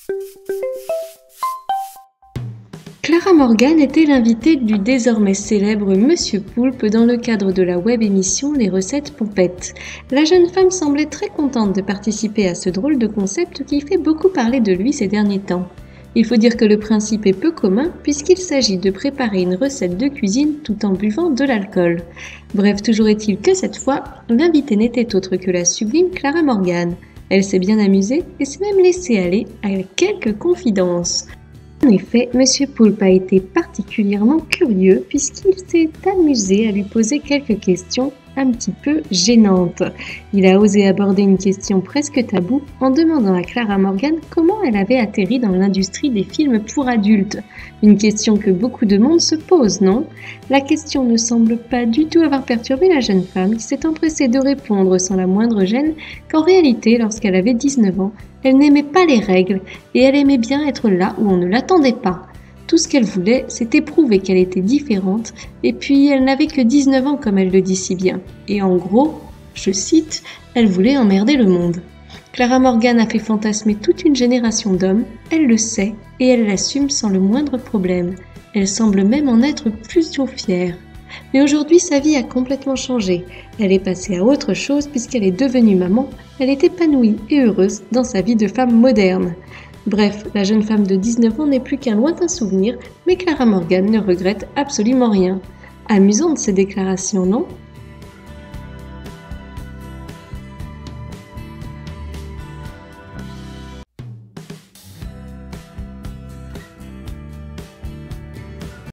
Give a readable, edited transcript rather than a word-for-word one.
Clara Morgan était l'invitée du désormais célèbre Monsieur Poulpe dans le cadre de la web émission Les recettes pompettes. La jeune femme semblait très contente de participer à ce drôle de concept qui fait beaucoup parler de lui ces derniers temps. Il faut dire que le principe est peu commun puisqu'il s'agit de préparer une recette de cuisine tout en buvant de l'alcool. Bref, toujours est-il que cette fois, l'invitée n'était autre que la sublime Clara Morgan. Elle s'est bien amusée et s'est même laissée aller à quelques confidences. En effet, Monsieur Poulpe a été particulièrement curieux puisqu'il s'est amusé à lui poser quelques questions un petit peu gênantes. Il a osé aborder une question presque taboue en demandant à Clara Morgan comment elle avait atterri dans l'industrie des films pour adultes. Une question que beaucoup de monde se pose, non ? La question ne semble pas du tout avoir perturbé la jeune femme qui s'est empressée de répondre sans la moindre gêne qu'en réalité, lorsqu'elle avait 19 ans, elle n'aimait pas les règles et elle aimait bien être là où on ne l'attendait pas. Tout ce qu'elle voulait, c'était prouver qu'elle était différente, et puis elle n'avait que 19 ans comme elle le dit si bien. Et en gros, je cite, elle voulait emmerder le monde. Clara Morgan a fait fantasmer toute une génération d'hommes, elle le sait, et elle l'assume sans le moindre problème. Elle semble même en être plutôt fière. Mais aujourd'hui, sa vie a complètement changé. Elle est passée à autre chose puisqu'elle est devenue maman. Elle est épanouie et heureuse dans sa vie de femme moderne. Bref, la jeune femme de 19 ans n'est plus qu'un lointain souvenir, mais Clara Morgan ne regrette absolument rien. Amusante ces déclarations, non ?